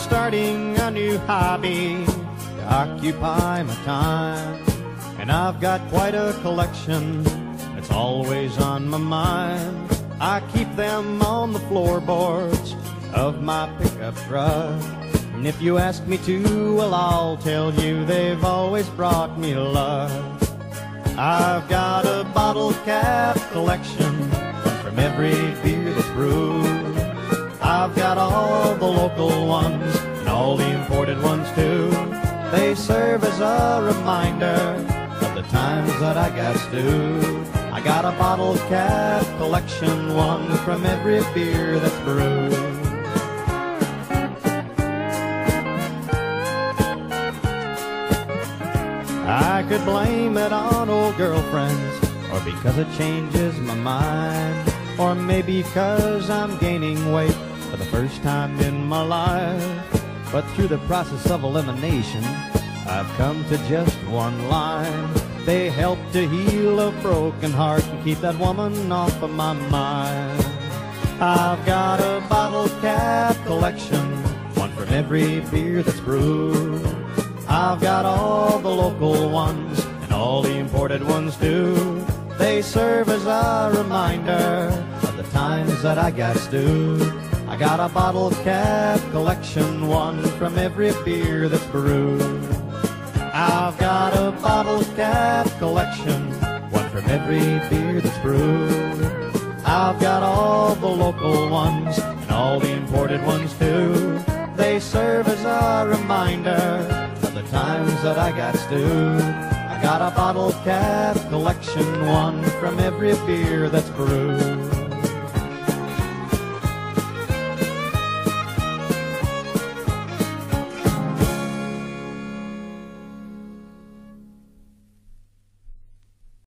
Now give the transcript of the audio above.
starting a new hobby to occupy my time, and I've got quite a collection that's always on my mind. I keep them on the floorboards of my pickup truck, and if you ask me to, well, I'll tell you they've always brought me luck. I've got a bottle cap collection, one from every beer that's brewed. I've got all the local ones and all the imported ones too. They serve as a reminder of the times that I got stewed. I got a bottle cap collection, one from every beer that's brewed. I could blame it on old girlfriends, or because it changes my mind, or maybe because I'm gaining weight for the first time in my life. But through the process of elimination, I've come to just one line. They help to heal a broken heart and keep that woman off of my mind. I've got a bottle cap collection, one from every beer that's brewed. I've got all the local ones and all the imported ones too. They serve as a reminder of the times that I got stewed. I got a bottle cap collection, one from every beer that's brewed. I've got a bottle cap collection, one from every beer that's brewed. I've got all the local ones and all the imported ones too. They serve as a reminder of the times that I got stewed. I got a bottle cap collection, one from every beer that's brewed.